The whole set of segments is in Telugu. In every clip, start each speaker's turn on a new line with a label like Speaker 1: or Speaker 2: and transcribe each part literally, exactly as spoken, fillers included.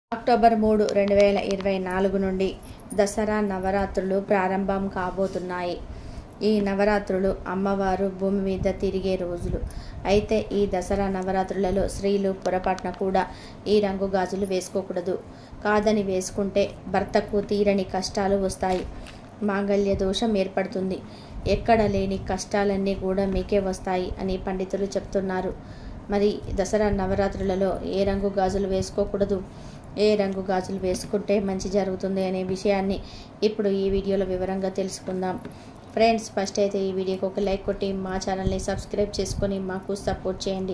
Speaker 1: అక్టోబర్ మూడు రెండు వేల ఇరవై నాలుగు నుండి దసరా నవరాత్రులు ప్రారంభం కాబోతున్నాయి. ఈ నవరాత్రులు అమ్మవారు భూమి మీద తిరిగే రోజులు. అయితే ఈ దసరా నవరాత్రులలో స్త్రీలు పొరపాటున కూడా ఈ రంగు గాజులు వేసుకోకూడదు. కాదని వేసుకుంటే భర్తకు తీరని కష్టాలు వస్తాయి. మాంగళ్య దోషం ఏర్పడుతుంది. ఎక్కడ లేని కష్టాలన్నీ కూడా మీకే వస్తాయి అని పండితులు చెప్తున్నారు. మరి దసరా నవరాత్రులలో ఏ రంగు గాజులు వేసుకోకూడదు, ఏ రంగు గాజులు వేసుకుంటే మంచి జరుగుతుంది అనే విషయాన్ని ఇప్పుడు ఈ వీడియోలో వివరంగా తెలుసుకుందాం. ఫ్రెండ్స్, ఫస్ట్ అయితే ఈ వీడియోకి ఒక లైక్ కొట్టి మా ఛానల్ని సబ్స్క్రైబ్ చేసుకొని మాకు సపోర్ట్ చేయండి.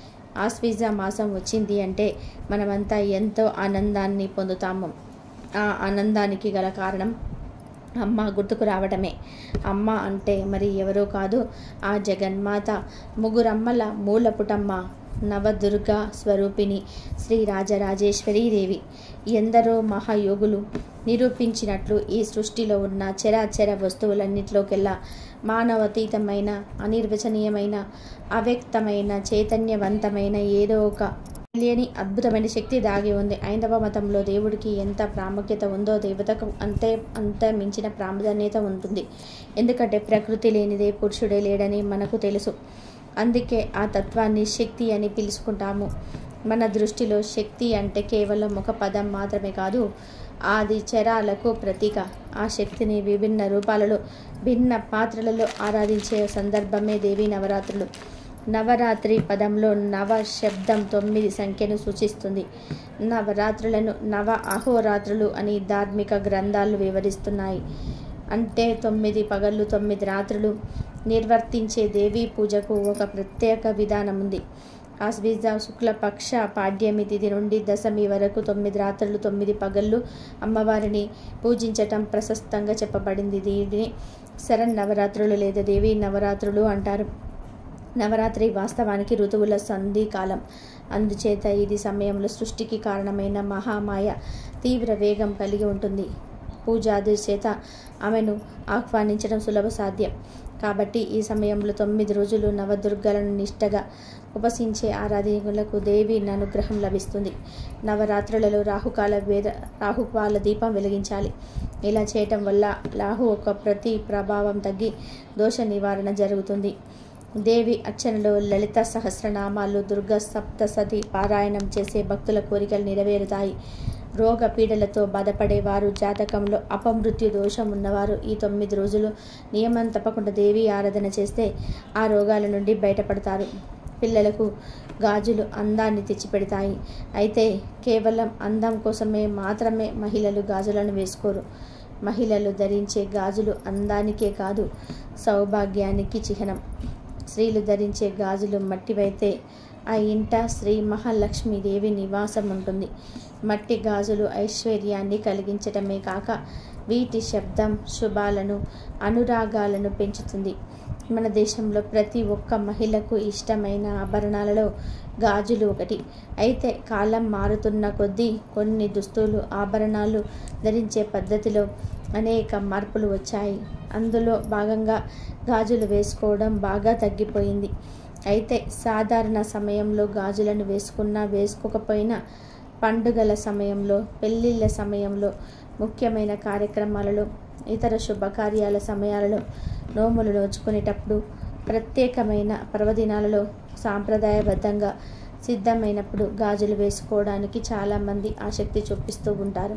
Speaker 1: ఆశ్వీజ మాసం వచ్చింది అంటే మనమంతా ఎంతో ఆనందాన్ని పొందుతాము. ఆ ఆనందానికి గల కారణం అమ్మ గుర్తుకు రావడమే. అమ్మ అంటే మరి ఎవరో కాదు, ఆ జగన్మాత, ముగ్గురమ్మల మూలపుటమ్మ, నవదుర్గ స్వరూపిణి శ్రీ రాజరాజేశ్వరీదేవి. ఎందరో మహాయోగులు నిరూపించినట్లు ఈ సృష్టిలో ఉన్న చరాచర వస్తువులన్నింటిలోకెల్లా మానవతీతమైన, అనిర్వచనీయమైన, అవ్యక్తమైన, చైతన్యవంతమైన ఏదో ఒక తెలియని అద్భుతమైన శక్తి దాగి ఉంది. హైందవ మతంలో దేవుడికి ఎంత ప్రాముఖ్యత ఉందో దేవతకు అంతే అంత మించిన ప్రాధాన్యత ఉంటుంది. ఎందుకంటే ప్రకృతి లేనిదే పురుషుడే లేడని మనకు తెలుసు. అందుకే ఆ తత్వాన్ని శక్తి అని పిలుచుకుంటాము. మన దృష్టిలో శక్తి అంటే కేవలం ఒక పదం మాత్రమే కాదు, ఆది చరాలకు ప్రతీక. ఆ శక్తిని విభిన్న రూపాలలో, భిన్న పాత్రలలో ఆరాధించే సందర్భమే దేవీ నవరాత్రులు. నవరాత్రి పదంలో నవ శబ్దం తొమ్మిది సంఖ్యను సూచిస్తుంది. నవరాత్రులను నవ అహోరాత్రులు అని ధార్మిక గ్రంథాలు వివరిస్తున్నాయి. అంటే తొమ్మిది పగళ్ళు తొమ్మిది రాత్రులు నిర్వర్తించే దేవీ పూజకు ఒక ప్రత్యేక విధానం ఉంది. ఆశ్వీజ శుక్లపక్ష పాడ్యమి తిథి నుండి దశమి వరకు తొమ్మిది రాత్రులు తొమ్మిది పగళ్ళు అమ్మవారిని పూజించటం ప్రశస్తంగా చెప్పబడింది. దీనిని శరన్నవరాత్రులు లేదా దేవీ నవరాత్రులు అంటారు. నవరాత్రి వాస్తవానికి ఋతువుల సంధి కాలం. అందుచేత ఇది సమయంలో సృష్టికి కారణమైన మహామాయ తీవ్ర వేగం కలిగి ఉంటుంది. పూజాది చేత ఆమెను ఆహ్వానించడం సులభ సాధ్యం. కాబట్టి ఈ సమయంలో తొమ్మిది రోజులు నవదుర్గలను నిష్టగా ఉపసించే ఆరాధకులకు దేవి అనుగ్రహం లభిస్తుంది. నవరాత్రులలో రాహుకాల వేద రాహుకాల దీపం వెలిగించాలి. ఇలా చేయటం వల్ల రాహు ఒక ప్రతి ప్రభావం తగ్గి దోష నివారణ జరుగుతుంది. దేవి అర్చనలో లలిత సహస్రనామాలు, దుర్గా సప్తసతి పారాయణం చేసే భక్తుల కోరికలు నెరవేరుతాయి. రోగ పీడలతో బాధపడే వారు, జాతకంలో అపమృత్యు దోషం ఉన్నవారు ఈ తొమ్మిది రోజులు నియమం తప్పకుండా దేవి ఆరాధన చేస్తే ఆ రోగాల నుండి బయటపడతారు. పిల్లలకు గాజులు అందాన్ని తెచ్చిపెడతాయి. అయితే కేవలం అందం కోసమే మాత్రమే మహిళలు గాజులను వేసుకోరు. మహిళలు ధరించే గాజులు అందానికే కాదు, సౌభాగ్యానికి చిహ్నం. స్త్రీలు ధరించే గాజులు మట్టివైతే ఆ ఇంట శ్రీ మహాలక్ష్మీదేవి నివాసం ఉంటుంది. మట్టి గాజులు ఐశ్వర్యాన్ని కలిగించటమే కాక వీటి శబ్దం శుభాలను, అనురాగాలను పెంచుతుంది. మన దేశంలో ప్రతి ఒక్క మహిళకు ఇష్టమైన ఆభరణాలలో గాజులు ఒకటి. అయితే కాలం మారుతున్న కొద్దీ కొన్ని దుస్తులు, ఆభరణాలు ధరించే పద్ధతిలో అనేక మార్పులు వచ్చాయి. అందులో భాగంగా గాజులు వేసుకోవడం బాగా తగ్గిపోయింది. అయితే సాధారణ సమయంలో గాజులను వేసుకున్నా వేసుకోకపోయినా పండుగల సమయంలో, పెళ్ళిళ్ళ సమయంలో, ముఖ్యమైన కార్యక్రమాలలో, ఇతర శుభకార్యాల సమయాలలో, నోములు నోచుకునేటప్పుడు, ప్రత్యేకమైన పర్వదినాలలో, సాంప్రదాయబద్ధంగా సిద్ధమైనప్పుడు గాజులు వేసుకోవడానికి చాలామంది ఆసక్తి చూపిస్తూ ఉంటారు.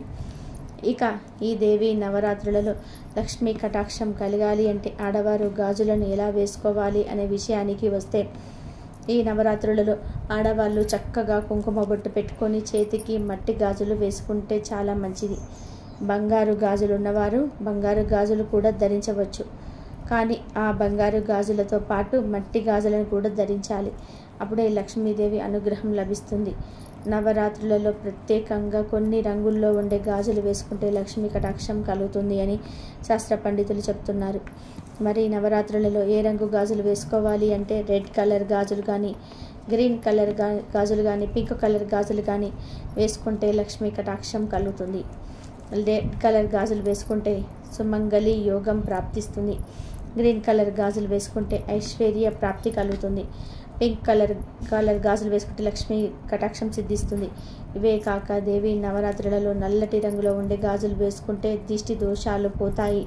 Speaker 1: ఇక ఈ దేవీ నవరాత్రులలో లక్ష్మీ కటాక్షం కలగాలి అంటే ఆడవారు గాజులను ఎలా వేసుకోవాలి అనే విషయానికి వస్తే, ఈ నవరాత్రులలో ఆడవాళ్ళు చక్కగా కుంకుమ బొట్టు పెట్టుకొని చేతికి మట్టి గాజులు వేసుకుంటే చాలా మంచిది. బంగారు గాజులు ఉన్నవారు బంగారు గాజులు కూడా ధరించవచ్చు. కానీ ఆ బంగారు గాజులతో పాటు మట్టి గాజులను కూడా ధరించాలి. అప్పుడే లక్ష్మీదేవి అనుగ్రహం లభిస్తుంది. నవరాత్రులలో ప్రత్యేకంగా కొన్ని రంగుల్లో ఉండే గాజులు వేసుకుంటే లక్ష్మీ కటాక్షం కలుగుతుంది అని శాస్త్ర పండితులు చెప్తున్నారు. మరి నవరాత్రులలో ఏ రంగు గాజులు వేసుకోవాలి అంటే రెడ్ కలర్ గాజులు కానీ, గ్రీన్ కలర్ గా గాజులు కానీ, పింక్ కలర్ గాజులు కానీ వేసుకుంటే లక్ష్మీ కటాక్షం కలుగుతుంది. రెడ్ కలర్ గాజులు వేసుకుంటే సుమంగళి యోగం ప్రాప్తిస్తుంది. గ్రీన్ కలర్ గాజులు వేసుకుంటే ఐశ్వర్య ప్రాప్తి కలుగుతుంది. పింక్ కలర్ కలర్ గాజులు వేసుకుంటే లక్ష్మీ కటాక్షం సిద్ధిస్తుంది. ఇవే కాక దేవి నవరాత్రులలో నల్లటి రంగులో ఉండే గాజులు వేసుకుంటే దిష్టి దోషాలు పోతాయి.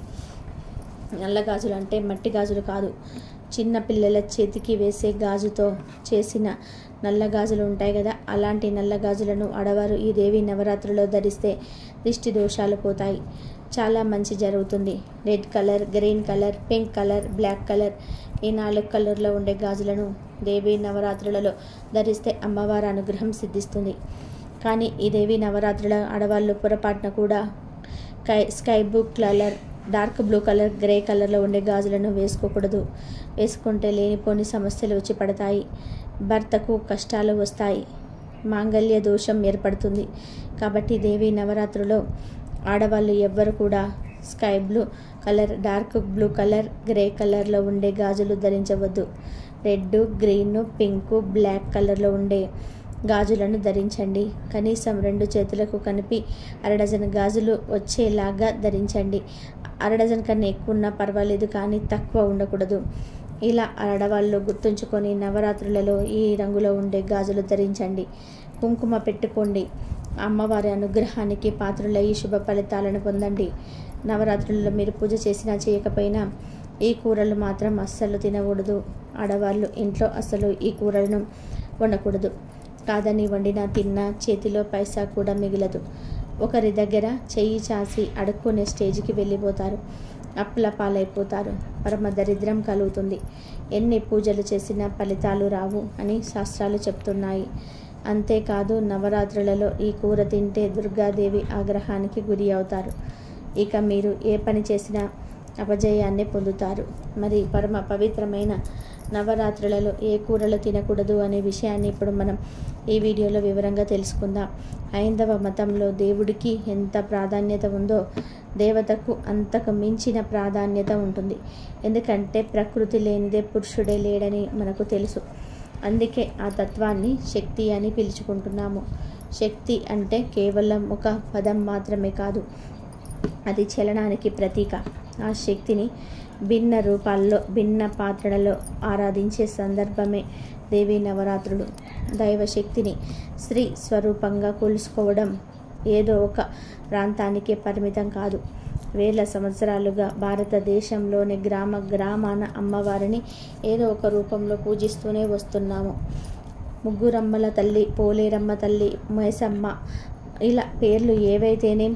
Speaker 1: నల్ల గాజులు అంటే మట్టి గాజులు కాదు, చిన్న పిల్లల చేతికి వేసే గాజుతో చేసిన నల్ల గాజులు ఉంటాయి కదా, అలాంటి నల్ల గాజులను ఆడవారు ఈ దేవి నవరాత్రులలో ధరిస్తే దిష్టి దోషాలు పోతాయి, చాలా మంచి జరుగుతుంది. Red colour, green colour, pink colour, black colour ఈ నాలుగు కలర్లో ఉండే గాజులను దేవి నవరాత్రులలో ధరిస్తే అమ్మవారి అనుగ్రహం సిద్ధిస్తుంది. కానీ ఈ దేవి నవరాత్రుల ఆడవాళ్ళు పొరపాటున కూడా sky sky blue colour, dark blue colour, grey కలర్లో ఉండే గాజులను వేసుకోకూడదు. వేసుకుంటే లేనిపోని సమస్యలు వచ్చి పడతాయి, భర్తకు కష్టాలు వస్తాయి, మాంగళ్య దోషం ఏర్పడుతుంది. కాబట్టి దేవి నవరాత్రులో ఆడవాళ్ళు ఎవ్వరు కూడా sky blue colour, dark blue colour, grey కలర్లో ఉండే గాజులు ధరించవద్దు. రెడ్, గ్రీన్, పింక్, బ్లాక్ కలర్లో ఉండే గాజులను ధరించండి. కనీసం రెండు చేతులకు కలిపి అరడజన్ గాజులు వచ్చేలాగా ధరించండి. అరడజన్ కన్నా ఎక్కువ ఉన్నా పర్వాలేదు, కానీ తక్కువ ఉండకూడదు. ఇలా ఆడవాళ్ళు గుర్తుంచుకొని నవరాత్రులలో ఈ రంగులో ఉండే గాజులు ధరించండి. కుంకుమ పెట్టుకోండి. అమ్మవారి అనుగ్రహానికి పాత్రులై శుభ ఫలితాలను పొందండి. నవరాత్రులలో మీరు పూజ చేసినా చేయకపోయినా ఈ కూరలు మాత్రం అస్సలు తినకూడదు. ఆడవాళ్ళు ఇంట్లో అస్సలు ఈ కూరలను వండకూడదు. కాదని వండినా తిన్నా చేతిలో పైసా కూడా మిగలదు. ఒకరి దగ్గర చెయ్యి చాసి అడుక్కునే స్టేజ్కి వెళ్ళిపోతారు, అప్పుల పాలైపోతారు, పరమ దరిద్రం కలుగుతుంది. ఎన్ని పూజలు చేసినా ఫలితాలు రావు అని శాస్త్రాలు చెప్తున్నాయి. అంతేకాదు నవరాత్రులలో ఈ కూర తింటే దుర్గాదేవి ఆగ్రహానికి గురి అవుతారు. ఇక మీరు ఏ పని చేసినా అపజయాన్ని పొందుతారు. మరి పరమ పవిత్రమైన నవరాత్రులలో ఏ కూరలు తినకూడదు అనే విషయాన్ని ఇప్పుడు మనం ఈ వీడియోలో వివరంగా తెలుసుకుందాం. హైందవ మతంలో దేవుడికి ఎంత ప్రాధాన్యత ఉందో దేవతకు అంతకు మించిన ప్రాధాన్యత ఉంటుంది. ఎందుకంటే ప్రకృతి లేనిదే పురుషుడే లేడని మనకు తెలుసు. అందుకే ఆ తత్వాన్ని శక్తి అని పిలుచుకుంటున్నాము. శక్తి అంటే కేవలం ఒక పదం మాత్రమే కాదు, అది చలనానికి ప్రతీక. ఆ శక్తిని భిన్న రూపాల్లో, భిన్న పాత్రలలో ఆరాధించే సందర్భమే దేవి నవరాత్రులు. దైవశక్తిని స్త్రీ స్వరూపంగా కొలుసుకోవడం ఏదో ఒక ప్రాంతానికే పరిమితం కాదు. వేల సంవత్సరాలుగా భారతదేశంలోని గ్రామ గ్రామాన అమ్మవారిని ఏదో ఒక రూపంలో పూజిస్తూనే వస్తున్నాము. ముగ్గురమ్మల తల్లి, పోలేరమ్మ తల్లి, మైసమ్మ ఇలా పేర్లు ఏవైతేనే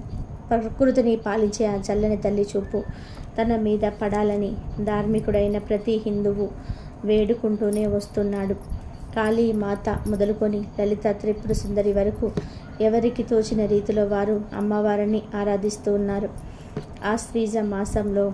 Speaker 1: ప్రకృతిని పాలించే ఆ చల్లని తల్లి చూపు తన మీద పడాలని ధార్మికుడైన ప్రతి హిందువు వేడుకుంటూనే వస్తున్నాడు. కాళీ మాత మొదలుకొని లలిత త్రిపుర సుందరి వరకు ఎవరికి తోచిన రీతిలో వారు అమ్మవారిని ఆరాధిస్తూ ఉన్నారు. ఆశ్వీజ మాసంలో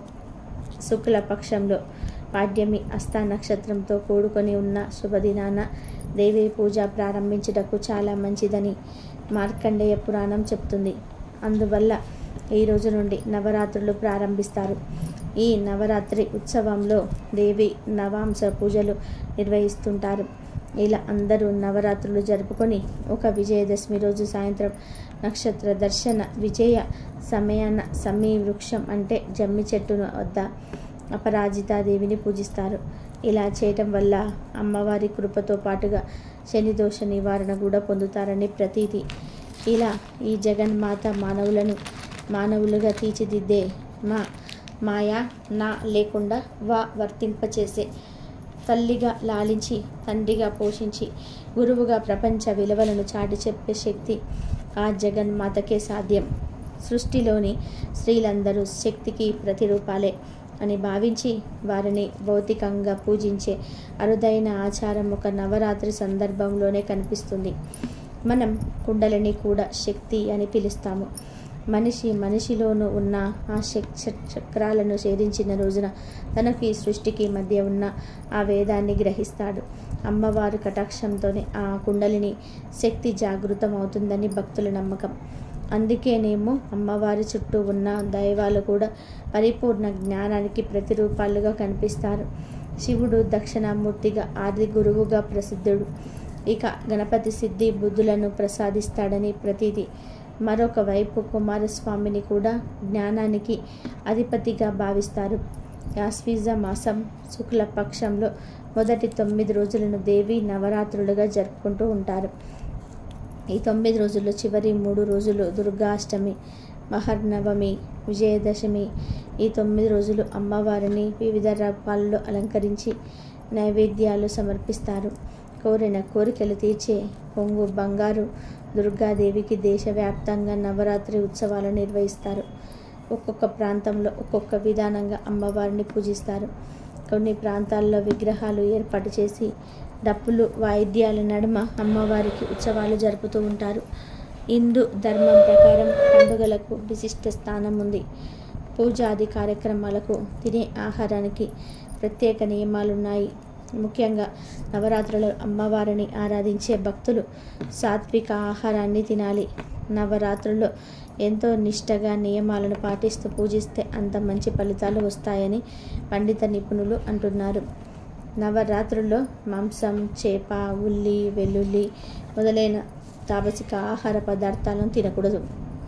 Speaker 1: శుక్ల పక్షంలో పాడ్యమి హస్త నక్షత్రంతో కూడుకొని ఉన్న శుభదినాన దేవి పూజ ప్రారంభించుటకు చాలా మంచిదని మార్కండేయ పురాణం చెప్తుంది. అందువల్ల ఈ రోజు నుండి నవరాత్రులు ప్రారంభిస్తారు. ఈ నవరాత్రి ఉత్సవంలో దేవి నవాంశ పూజలు నిర్వహిస్తుంటారు. ఇలా అందరూ నవరాత్రులు జరుపుకొని ఒక విజయదశమి రోజు సాయంత్రం నక్షత్ర దర్శన విజయ సమయాన సమీ వృక్షం అంటే జమ్మి చెట్టును వద్ద అపరాజితాదేవిని పూజిస్తారు. ఇలా చేయటం వల్ల అమ్మవారి కృపతో పాటుగా శని దోష నివారణ కూడా పొందుతారని ప్రతీతి. ఇలా ఈ జగన్మాత మానవులను మానవులుగా తీర్చిదిద్దే మా మాయా నా లేకుండా వా వర్తింపచేసే తల్లిగా లాలించి, తండ్రిగా పోషించి, గురువుగా ప్రపంచ విలువలను చాటి చెప్పే శక్తి ఆ జగన్మాతకే సాధ్యం. సృష్టిలోని స్త్రీలందరూ శక్తికి ప్రతిరూపాలే అని భావించి వారిని భౌతికంగా పూజించే అరుదైన ఆచారం ఒక నవరాత్రి సందర్భంలోనే కనిపిస్తుంది. మనం కుండలిని కూడా శక్తి అని పిలుస్తాము. మనిషి మనిషిలోనూ ఉన్న ఆ చక్రాలను ఛేదించిన రోజున తనకు ఈ సృష్టికి మధ్య ఉన్న ఆ వేదాన్ని గ్రహిస్తాడు. అమ్మవారి కటాక్షంతోనే ఆ కుండలిని శక్తి జాగృతం అవుతుందని భక్తుల నమ్మకం. అందుకేనేమో అమ్మవారి చుట్టూ ఉన్న దైవాలు కూడా పరిపూర్ణ జ్ఞానానికి ప్రతిరూపాలుగా కనిపిస్తారు. శివుడు దక్షిణామూర్తిగా, ఆది గురువుగా ప్రసిద్ధుడు. ఇక గణపతి సిద్ధి బుద్ధులను ప్రసాదిస్తాడని ప్రతీతి. మరొక వైపు కుమారస్వామిని కూడా జ్ఞానానికి అధిపతిగా భావిస్తారు. ఆశ్వీజ మాసం శుక్ల పక్షంలో మొదటి తొమ్మిది రోజులను దేవి నవరాత్రులుగా జరుపుకుంటూ ఉంటారు. ఈ తొమ్మిది రోజుల్లో చివరి మూడు రోజులు దుర్గాష్టమి, మహర్నవమి, విజయదశమి. ఈ తొమ్మిది రోజులు అమ్మవారిని వివిధ రూపాల్లో అలంకరించి నైవేద్యాలు సమర్పిస్తారు. కోరిన కోరికలు తీర్చే పొంగు బంగారు దుర్గాదేవికి దేశవ్యాప్తంగా నవరాత్రి ఉత్సవాలు నిర్వహిస్తారు. ఒక్కొక్క ప్రాంతంలో ఒక్కొక్క విధానంగా అమ్మవారిని పూజిస్తారు. కొన్ని ప్రాంతాల్లో విగ్రహాలు ఏర్పాటు చేసి డప్పులు వాయిద్యాల నడుమ అమ్మవారికి ఉత్సవాలు జరుపుతూ ఉంటారు. హిందూ ధర్మం ప్రకారం పండుగలకు విశిష్ట స్థానం ఉంది. పూజాది కార్యక్రమాలకు, తినే ఆహారానికి ప్రత్యేక నియమాలున్నాయి. ముఖ్యంగా నవరాత్రులలో అమ్మవారిని ఆరాధించే భక్తులు సాత్విక ఆహారాన్ని తినాలి. నవరాత్రుల్లో ఎంతో నిష్టగా నియమాలను పాటిస్తూ పూజిస్తే అంత మంచి ఫలితాలు వస్తాయని పండిత నిపుణులు అంటున్నారు. నవరాత్రుల్లో మాంసం, చేప, ఉల్లి, వెల్లుల్లి మొదలైన తామసిక ఆహార పదార్థాలను తినకూడదు.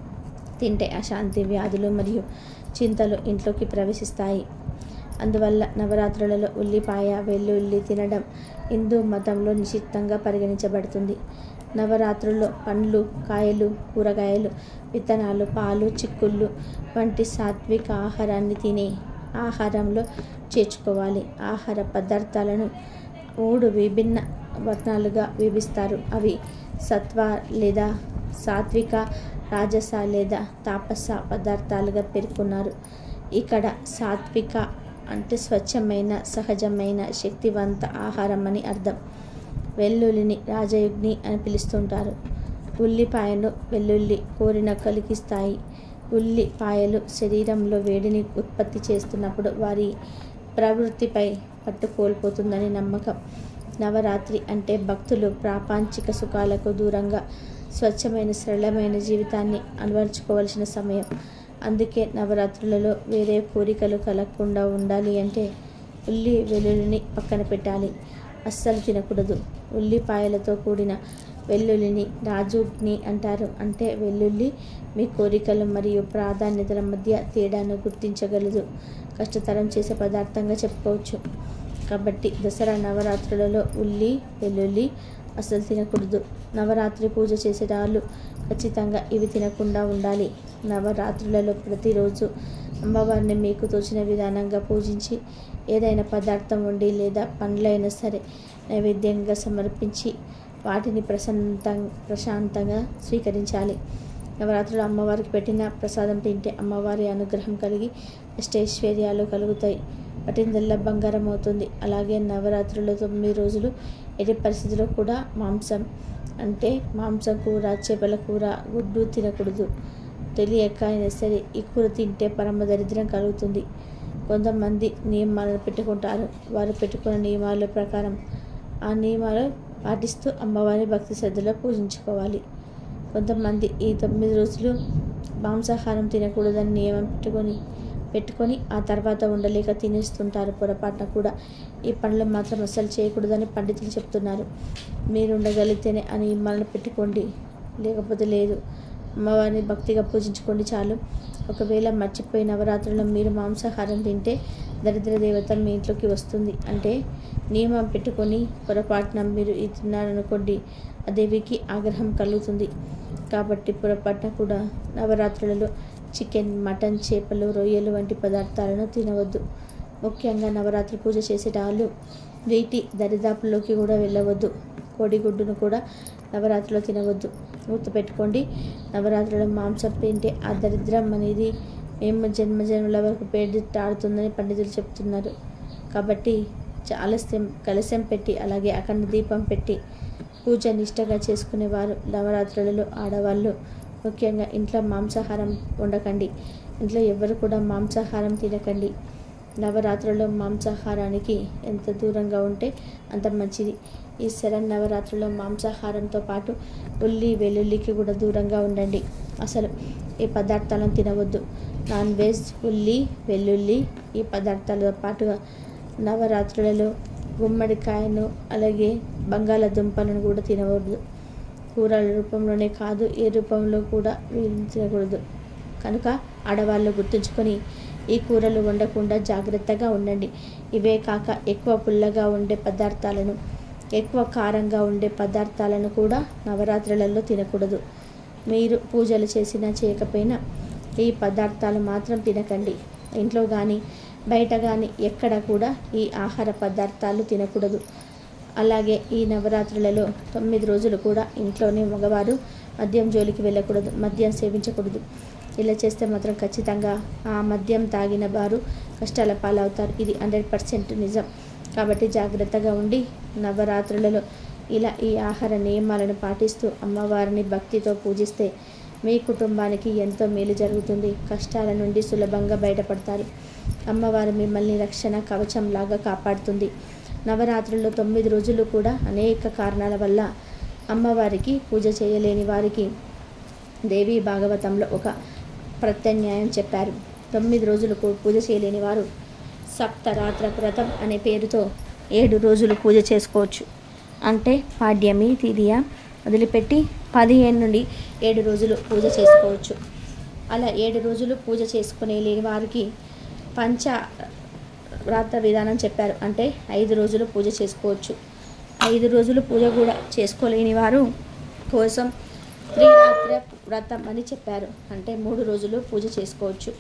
Speaker 1: తింటే అశాంతి, వ్యాధులు మరియు చింతలు ఇంట్లోకి ప్రవేశిస్తాయి. అందువల్ల నవరాత్రులలో ఉల్లిపాయ, వెల్లుల్లి తినడం హిందూ మతంలో నిషిద్ధంగా పరిగణించబడుతుంది. నవరాత్రుల్లో పండ్లు, కాయలు, కూరగాయలు, విత్తనాలు, పాలు, చిక్కుళ్ళు వంటి సాత్విక ఆహారాన్ని తినే ఆహారంలో చేర్చుకోవాలి. ఆహార పదార్థాలను మూడు విభిన్న వర్ణాలుగా విభజిస్తారు. అవి సత్వ లేదా సాత్విక, రాజస లేదా తాపస పదార్థాలుగా పేర్కొన్నారు. ఇక్కడ సాత్విక అంటే స్వచ్ఛమైన, సహజమైన, శక్తివంత ఆహారం అని అర్థం. వెల్లుల్లిని రాజయుగ్ని అని పిలుస్తుంటారు. ఉల్లిపాయలు, వెల్లుల్లి కోరిన కలిగిస్తాయి. ఉల్లిపాయలు శరీరంలో వేడిని ఉత్పత్తి చేస్తున్నప్పుడు వారి ప్రవృత్తిపై పట్టు కోల్పోతుందని నమ్మకం. నవరాత్రి అంటే భక్తులు ప్రాపంచిక సుఖాలకు దూరంగా స్వచ్ఛమైన, సరళమైన జీవితాన్ని అలవర్చుకోవలసిన సమయం. అందుకే నవరాత్రులలో వేరే కోరికలు కలగకుండా ఉండాలి అంటే ఉల్లి, వెల్లుల్లిని పక్కన పెట్టాలి. అస్సలు తినకూడదు. ఉల్లిపాయలతో కూడిన వెల్లుల్లిని రాజుగ్ని అంటారు. అంటే వెల్లుల్లి మీ కోరికలు మరియు ప్రాధాన్యతల మధ్య తేడాను గుర్తించగలదు. కష్టతరం చేసే పదార్థంగా చెప్పుకోవచ్చు. కాబట్టి దసరా నవరాత్రులలో ఉల్లి, వెల్లుల్లి అస్సలు తినకూడదు. నవరాత్రి పూజ చేసేవాళ్ళు ఖచ్చితంగా ఇవి తినకుండా ఉండాలి. నవరాత్రులలో ప్రతిరోజు అమ్మవారిని మీకు తోచిన విధానంగా పూజించి ఏదైనా పదార్థం వండి లేదా పండ్లైనా సరే నైవేద్యంగా సమర్పించి వాటిని ప్రశాంత ప్రశాంతంగా స్వీకరించాలి. నవరాత్రులు అమ్మవారికి పెట్టిన ప్రసాదం తింటే అమ్మవారి అనుగ్రహం కలిగి అష్టైశ్వర్యాలు కలుగుతాయి. పట్టిందల్లా బంగారం అవుతుంది. అలాగే నవరాత్రులు తొమ్మిది రోజులు ఎట్టి పరిస్థితుల్లో కూడా మాంసం అంటే మాంసం కూర, చేపల కూర, గుడ్డు తినకూడదు. తెలియక అయినా సరే ఈ కూర తింటే పరమ దరిద్రం కలుగుతుంది. కొంతమంది నియమాలను పెట్టుకుంటారు. వారు పెట్టుకున్న నియమాల ప్రకారం ఆ నియమాలు పాటిస్తూ అమ్మవారిని భక్తి శ్రద్ధలో పూజించుకోవాలి. కొంతమంది ఈ తొమ్మిది రోజులు మాంసాహారం తినకూడదని నియమం పెట్టుకొని పెట్టుకొని ఆ తర్వాత ఉండలేక తినేస్తుంటారు. పొరపాటున కూడా ఈ పనులు మాత్రం అస్సలు చేయకూడదని పండితులు చెప్తున్నారు. మీరు ఉండగలిగితేనే ఆ నియమాలను పెట్టుకోండి, లేకపోతే లేదు. అమ్మవారిని భక్తిగా పూజించుకోండి చాలు. ఒకవేళ మర్చిపోయి నవరాత్రుల్లో మీరు మాంసాహారం తింటే దరిద్ర దేవత మీ ఇంట్లోకి వస్తుంది. అంటే నియమం పెట్టుకొని పొరపాటున మీరు ఇది తిన్నారనుకోండి, ఆ దేవికి ఆగ్రహం కలుగుతుంది. కాబట్టి పొరపాటున కూడా నవరాత్రులలో చికెన్, మటన్, చేపలు, రొయ్యలు వంటి పదార్థాలను తినవద్దు. ముఖ్యంగా నవరాత్రి పూజ చేసేటాళ్ళు వీటి దరిదాపుల్లోకి కూడా వెళ్ళవద్దు. కోడిగుడ్డును కూడా నవరాత్రిలో తినవద్దు. గుర్తుపెట్టుకోండి, నవరాత్రిలో మాంసం తింటే ఆ దరిద్రం అనేది మేము జన్మ జన్మల వరకు పేరుతాడుతుందని పండితులు చెప్తున్నారు. కాబట్టి ఆలస్యం కలశం పెట్టి అలాగే అఖండ దీపం పెట్టి పూజ నిష్టగా చేసుకునేవారు నవరాత్రులలో ఆడవాళ్ళు ముఖ్యంగా ఇంట్లో మాంసాహారం వండకండి. ఇంట్లో ఎవరు కూడా మాంసాహారం తినకండి. నవరాత్రుల్లో మాంసాహారానికి ఎంత దూరంగా ఉంటే అంత మంచిది. ఈ శరన్నవరాత్రుల్లో మాంసాహారంతో పాటు ఉల్లి, వెల్లుల్లికి కూడా దూరంగా ఉండండి. అసలు ఈ పదార్థాలను తినవద్దు. నాన్ వెజ్, ఉల్లి, వెల్లుల్లి ఈ పదార్థాలతో పాటుగా నవరాత్రులలో గుమ్మడికాయను అలాగే బంగాళాదుంపలను కూడా తినవద్దు. కూరల రూపంలోనే కాదు ఏ రూపంలో కూడా తినకూడదు. కనుక ఆడవాళ్ళు గుర్తుంచుకొని ఈ కూరలు వండకుండా జాగ్రత్తగా ఉండండి. ఇవే కాక ఎక్కువ పుల్లగా ఉండే పదార్థాలను, ఎక్కువ కారంగా ఉండే పదార్థాలను కూడా నవరాత్రులలో తినకూడదు. మీరు పూజలు చేసినా చేయకపోయినా ఈ పదార్థాలు మాత్రం తినకండి. ఇంట్లో కానీ బయట కానీ ఎక్కడ కూడా ఈ ఆహార పదార్థాలు తినకూడదు. అలాగే ఈ నవరాత్రులలో తొమ్మిది రోజులు కూడా ఇంట్లోనే మగవారు మద్యం జోలికి వెళ్ళకూడదు, మద్యం సేవించకూడదు. ఇలా చేస్తే మాత్రం ఖచ్చితంగా ఆ మద్యం తాగిన వారు కష్టాల పాలవుతారు. ఇది హండ్రెడ్ పర్సెంట్ నిజం. కాబట్టి జాగ్రత్తగా ఉండి నవరాత్రులలో ఇలా ఈ ఆహార నియమాలను పాటిస్తూ అమ్మవారిని భక్తితో పూజిస్తే మీ కుటుంబానికి ఎంతో మేలు జరుగుతుంది. కష్టాల నుండి సులభంగా బయటపడతారు. అమ్మవారు మిమ్మల్ని రక్షణ కవచంలాగా కాపాడుతుంది. నవరాత్రుల్లో తొమ్మిది రోజులు కూడా అనేక కారణాల వల్ల అమ్మవారికి పూజ చేయలేని వారికి దేవి భాగవతంలో ఒక ప్రత్యామ్నాయం చెప్పారు. తొమ్మిది రోజులు పూజ చేయలేని వారు సప్తరాత్ర వ్రతం అనే పేరుతో ఏడు రోజులు పూజ చేసుకోవచ్చు. అంటే పాడ్యమి తిథియ వదిలిపెట్టి పదిహేను నుండి ఏడు రోజులు పూజ చేసుకోవచ్చు. అలా ఏడు రోజులు పూజ చేసుకునే లేని వారికి పంచ వ్రత విధానం చెప్పారు. అంటే ఐదు రోజులు పూజ చేసుకోవచ్చు. ఐదు రోజులు పూజ కూడా చేసుకోలేని వారు కోసం త్రిరాత్ర వ్రతం అని చెప్పారు. అంటే మూడు రోజులు పూజ చేసుకోవచ్చు.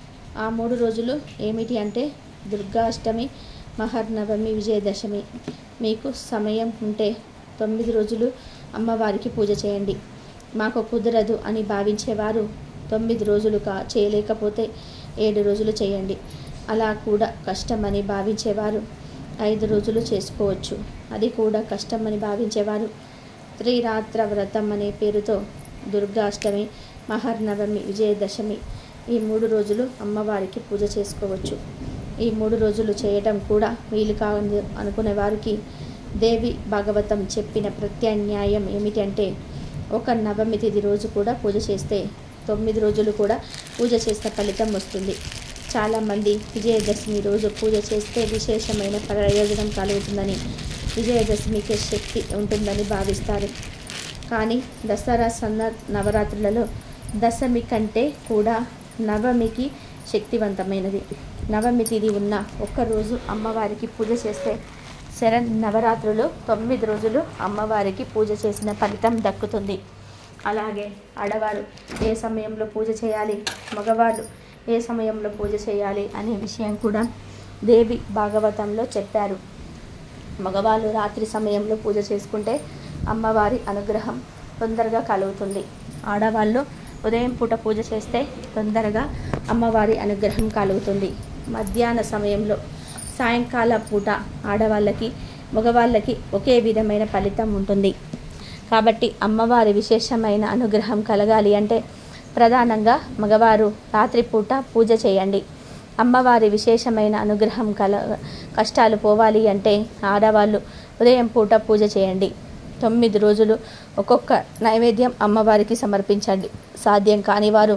Speaker 1: ఆ మూడు రోజులు ఏమిటి అంటే దుర్గాష్టమి, మహర్నవమి, విజయదశమి. మీకు సమయం ఉంటే తొమ్మిది రోజులు అమ్మవారికి పూజ చేయండి. మాకు కుదరదు అని భావించేవారు తొమ్మిది రోజులు కా చేయలేకపోతే ఏడు రోజులు చేయండి. అలా కూడా కష్టమని భావించేవారు ఐదు రోజులు చేసుకోవచ్చు. అది కూడా కష్టమని భావించేవారు త్రిరాత్ర వ్రతం అనే పేరుతో దుర్గాష్టమి, మహర్నవమి, విజయదశమి ఈ మూడు రోజులు అమ్మవారికి పూజ చేసుకోవచ్చు. ఈ మూడు రోజులు చేయటం కూడా వీలు కాదు అనుకునే వారికి దేవి భాగవతం చెప్పిన ప్రత్యామ్నాయం ఏమిటంటే ఒక నవమి తిథి రోజు కూడా పూజ చేస్తే తొమ్మిది రోజులు కూడా పూజ చేసిన ఫలితం వస్తుంది. చాలామంది విజయదశమి రోజు పూజ చేస్తే విశేషమైన ప్రయోజనం కలుగుతుందని, విజయదశమికి శక్తి ఉంటుందని భావిస్తారు. కానీ దసరా సన్న నవరాత్రులలో దశమి కంటే కూడా నవమికి శక్తివంతమైనది. నవమి తిథి ఉన్న ఒక్కరోజు అమ్మవారికి పూజ చేస్తే శరణ్ నవరాత్రులు తొమ్మిది రోజులు అమ్మవారికి పూజ చేసిన ఫలితం దక్కుతుంది. అలాగే ఆడవారు ఏ సమయంలో పూజ చేయాలి, మగవాళ్ళు ఏ సమయంలో పూజ చేయాలి అనే విషయం కూడా దేవి భాగవతంలో చెప్పారు. మగవాళ్ళు రాత్రి సమయంలో పూజ చేసుకుంటే అమ్మవారి అనుగ్రహం తొందరగా కలుగుతుంది. ఆడవాళ్ళు ఉదయం పూట పూజ చేస్తే తొందరగా అమ్మవారి అనుగ్రహం కలుగుతుంది. మధ్యాహ్న సమయంలో, సాయంకాల పూట ఆడవాళ్ళకి మగవాళ్ళకి ఒకే విధమైన ఫలితం ఉంటుంది. కాబట్టి అమ్మవారి విశేషమైన అనుగ్రహం కలగాలి అంటే ప్రధానంగా మగవారు రాత్రిపూట పూజ చేయండి. అమ్మవారి విశేషమైన అనుగ్రహం కల కష్టాలు పోవాలి అంటే ఆడవాళ్ళు ఉదయం పూట పూజ చేయండి. తొమ్మిది రోజులు ఒక్కొక్క నైవేద్యం అమ్మవారికి సమర్పించండి. సాధ్యం కాని వారు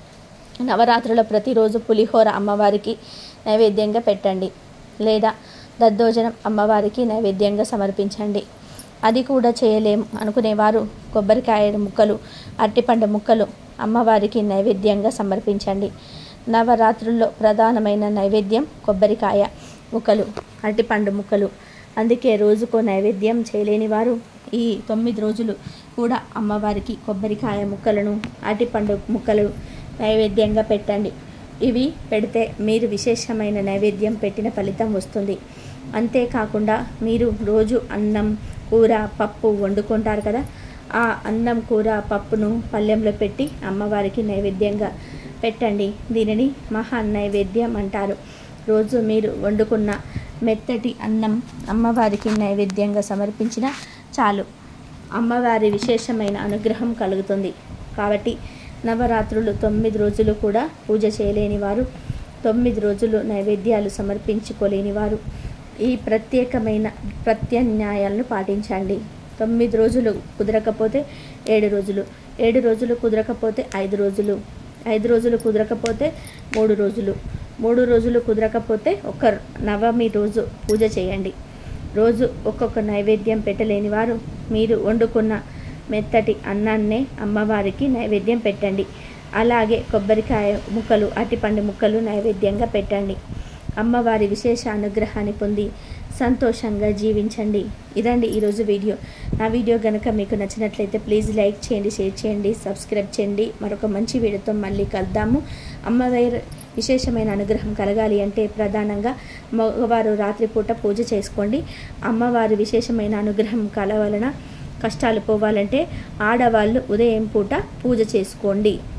Speaker 1: నవరాత్రుల ప్రతిరోజు పులిహోర అమ్మవారికి నైవేద్యంగా పెట్టండి, లేదా దద్దోజనం అమ్మవారికి నైవేద్యంగా సమర్పించండి. అది కూడా చేయలేము అనుకునేవారు కొబ్బరికాయ ముక్కలు, అరటిపండు ముక్కలు అమ్మవారికి నైవేద్యంగా సమర్పించండి. నవరాత్రుల్లో ప్రధానమైన నైవేద్యం కొబ్బరికాయ ముక్కలు, అరటిపండు ముక్కలు. అందుకే రోజుకో నైవేద్యం చేయలేని వారు ఈ తొమ్మిది రోజులు కూడా అమ్మవారికి కొబ్బరికాయ ముక్కలను, అరటిపండు ముక్కలు నైవేద్యంగా పెట్టండి. ఇవి పెడితే మీరు విశేషమైన నైవేద్యం పెట్టిన ఫలితం వస్తుంది. అంతేకాకుండా మీరు రోజు అన్నం, కూర, పప్పు వండుకుంటారు కదా, ఆ అన్నం, కూర, పప్పును పళ్ళెంలో పెట్టి అమ్మవారికి నైవేద్యంగా పెట్టండి. దీనిని మహా నైవేద్యం అంటారు. రోజు మీరు వండుకున్న మెత్తటి అన్నం అమ్మవారికి నైవేద్యంగా సమర్పించిన చాలు, అమ్మవారి విశేషమైన అనుగ్రహం కలుగుతుంది. కాబట్టి నవరాత్రులు తొమ్మిది రోజులు కూడా పూజ చేయలేని వారు, తొమ్మిది రోజులు నైవేద్యాలు సమర్పించుకోలేని వారు ఈ ప్రత్యేకమైన ప్రత్యామ్నాయాలను పాటించండి. తొమ్మిది రోజులు కుదరకపోతే ఏడు రోజులు, ఏడు రోజులు కుదరకపోతే ఐదు రోజులు, ఐదు రోజులు కుదరకపోతే మూడు రోజులు, మూడు రోజులు కుదరకపోతే ఒక నవమి రోజు పూజ చేయండి. రోజు ఒక్కొక్క నైవేద్యం పెట్టలేని వారు మీరు వండుకున్న మెత్తటి అన్నాన్నే అమ్మవారికి నైవేద్యం పెట్టండి. అలాగే కొబ్బరికాయ ముక్కలు అరటిపండు ముక్కలు నైవేద్యంగా పెట్టండి. అమ్మవారి విశేష అనుగ్రహాన్ని పొంది సంతోషంగా జీవించండి. ఇదండి ఈరోజు వీడియో. నా వీడియో కనుక మీకు నచ్చినట్లయితే ప్లీజ్ లైక్ చేయండి, షేర్ చేయండి, సబ్స్క్రైబ్ చేయండి. మరొక మంచి వీడియోతో మళ్ళీ కలుద్దాము. అమ్మవారి విశేషమైన అనుగ్రహం కలగాలి అంటే ప్రధానంగా మగవారు రాత్రిపూట పూజ చేసుకోండి. అమ్మవారి విశేషమైన అనుగ్రహం కలవలన కష్టాలు పోవాలంటే ఆడవాళ్ళు ఉదయం పూట పూజ చేసుకోండి.